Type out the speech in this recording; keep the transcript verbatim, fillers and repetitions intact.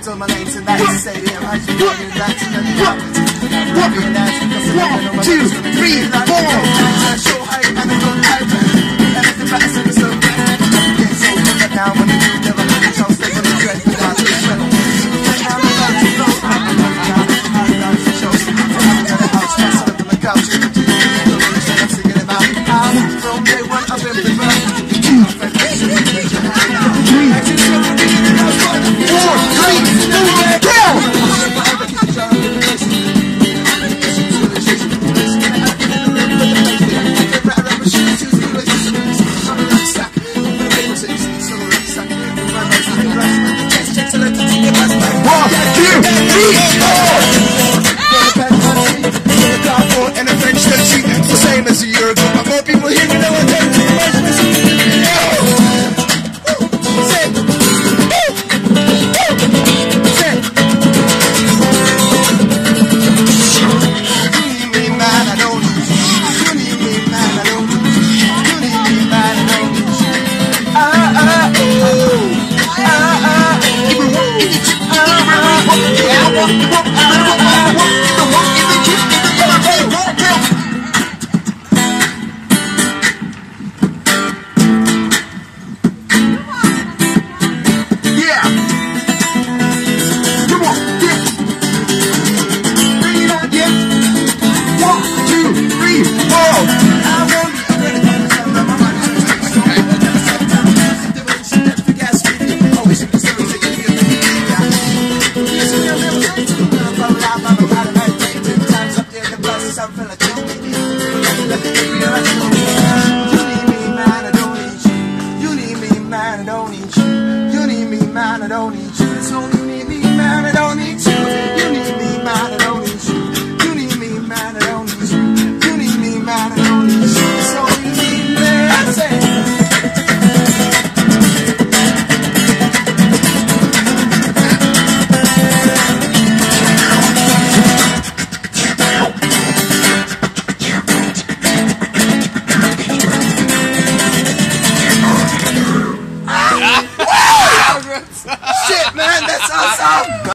till my name's in that stadium. I just want you back to the mountains. One, two, three, four. Show height and then go live. And if the back is so good, get so good now when you never let the chance take on the dread without the shell. I'm about to blow. I'm about to show. I'm at the house, I'm sitting on the couch. I'm singing about how from day one I've been the first. And eventually, it's the same as a year ago. But more people here, you know what they're doing. I don't need you. You need me, man, I don't need you.